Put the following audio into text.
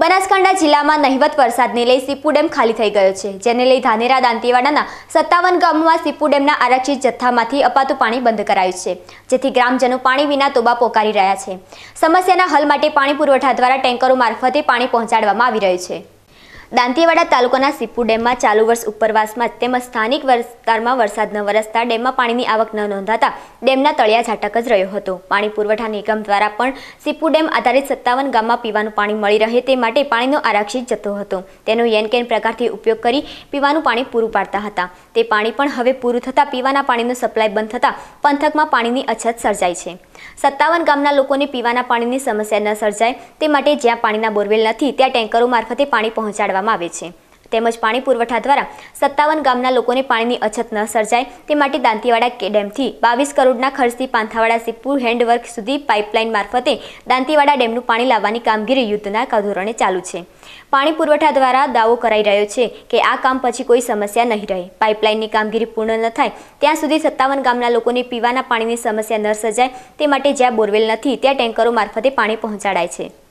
બનાસકાંઠા જિલ્લામાં નહિવત વરસાદને લઈ સીપુ ડેમ ખાલી થઈ ગયો છે, જેને લઈ ધાનેરા દાંતીવાડાના 57 ગામોમાં સીપુ ડેમના આરક્ષિત જથ્થામાંથી અપાતું પાણી બંધ કરાયું છે, જેથી ગ્રામજનો પાણી વિના તોબા પોકારી રહ્યા છે। સમસ્યાના હલ માટે પાણી પુરવઠા દ્વારા ટેન્કરો મારફતે પાણી પહોંચાડવામાં આવી રહ્યું છે। દાંતીવાડા તાલુકાના સીપુ ડેમમાં ચાલુ વર્ષ ઉપરવાસમાં તેમજ સ્થાનિક વિસ્તારમાં વરસાદ ન વરસતા ડેમમાં પાણીની આવક ન નોંધાતા ડેમના તળિયા ઝાટક જ રહ્યો હતો। પાણી પુરવઠા નિગમ દ્વારા પણ સીપુ ડેમ આધારિત 57 ગામમાં પીવાનું પાણી મળી રહે તે માટે પાણીનો આરક્ષિત જથ્થો હતો, તેનો યેનકેન પ્રકારથી ઉપયોગ કરી પીવાનું પાણી પૂરું પાડતા હતા। તે પાણી પણ હવે પૂરું થતાં પીવાના પાણીનો સપ્લાય બંધ થતાં પંથકમાં પાણીની અછત સર્જાઈ છે। 57 ગામના લોકોને પીવાના પાણીની સમસ્યા ન સર્જાય તે માટે જ્યાં પાણીના બોરવેલ નથી ત્યાં ટેન્કરો મારફતે પાણી પહોંચાડવામાં આવે છે, તેમજ પાણી પુરવઠા દ્વારા 57 ગામના લોકોને પાણીની અછત ન સર્જાય તે માટે દાંતીવાડા ડેમથી 22 કરોડના ખર્ચથી પાંથાવાડા સીપુ હેન્ડવર્ક સુધી પાઇપલાઇન મારફતે દાંતીવાડા ડેમનું પાણી લાવવાની કામગીરી યુદ્ધના ધોરણે ચાલુ છે। પાણી પુરવઠા દ્વારા દાવો કરાઈ રહ્યો છે કે આ કામ પછી કોઈ સમસ્યા નહીં રહે। પાઇપલાઇનની કામગીરી પૂર્ણ ન થાય ત્યાં સુધી 57 ગામના લોકોને પીવાના પાણીની સમસ્યા ન સર્જાય તે માટે જ્યાં બોરવેલ નથી ત્યાં ટેન્કરો મારફતે પાણી પહોંચાડાય છે।